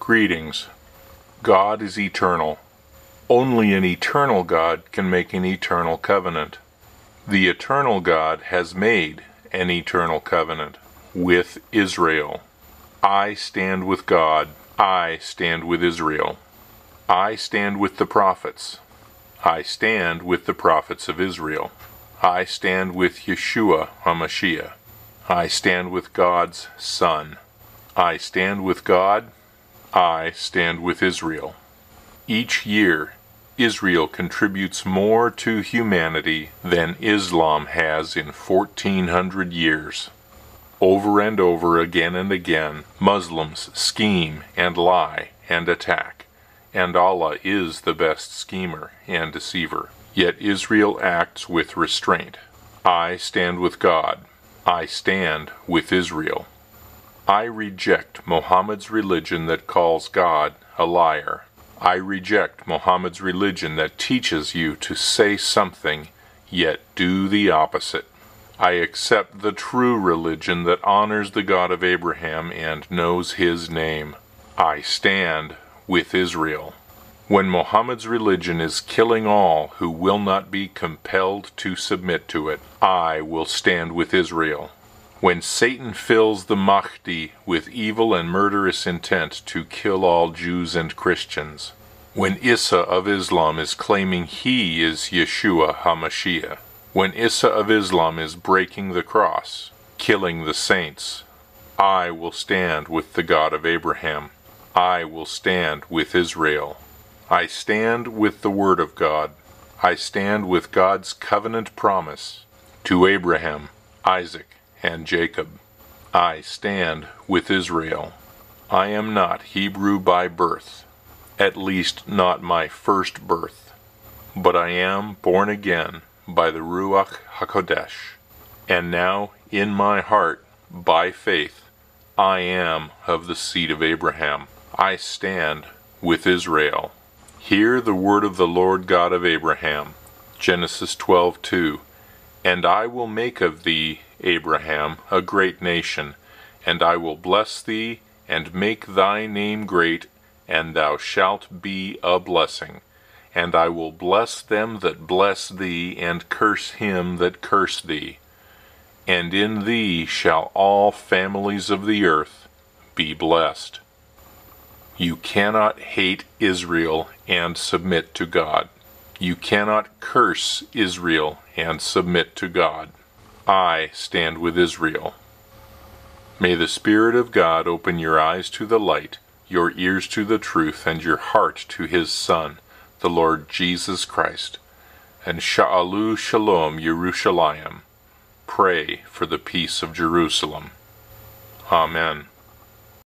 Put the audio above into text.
Greetings. God is eternal. Only an eternal God can make an eternal covenant. The eternal God has made an eternal covenant with Israel. I stand with God. I stand with Israel. I stand with the prophets. I stand with the prophets of Israel. I stand with Yeshua HaMashiach. I stand with God's Son. I stand with God. I stand with Israel. Each year, Israel contributes more to humanity than Islam has in 1400 years. Over and over, again and again, Muslims scheme and lie and attack, and Allah is the best schemer and deceiver. Yet Israel acts with restraint. I stand with God. I stand with Israel. I reject Muhammad's religion that calls God a liar. I reject Muhammad's religion that teaches you to say something, yet do the opposite. I accept the true religion that honors the God of Abraham and knows his name. I stand with Israel. When Muhammad's religion is killing all who will not be compelled to submit to it, I will stand with Israel. When Satan fills the Mahdi with evil and murderous intent to kill all Jews and Christians, when Isa of Islam is claiming he is Yeshua HaMashiach, when Isa of Islam is breaking the cross, killing the saints, I will stand with the God of Abraham. I will stand with Israel. I stand with the Word of God. I stand with God's covenant promise to Abraham, Isaac, and Jacob. I stand with Israel. I am not Hebrew by birth, at least not my first birth, but I am born again by the Ruach HaKodesh, and now in my heart, by faith, I am of the seed of Abraham. I stand with Israel. Hear the word of the Lord God of Abraham. Genesis 12:2. And I will make of thee, Abraham, a great nation, and I will bless thee, and make thy name great, and thou shalt be a blessing. And I will bless them that bless thee, and curse him that curse thee. And in thee shall all families of the earth be blessed. You cannot hate Israel and submit to God. You cannot curse Israel and submit to God. I stand with Israel. May the Spirit of God open your eyes to the light, your ears to the truth, and your heart to his Son, the Lord Jesus Christ. And Sha'alu Shalom Yerushalayim. Pray for the peace of Jerusalem. Amen.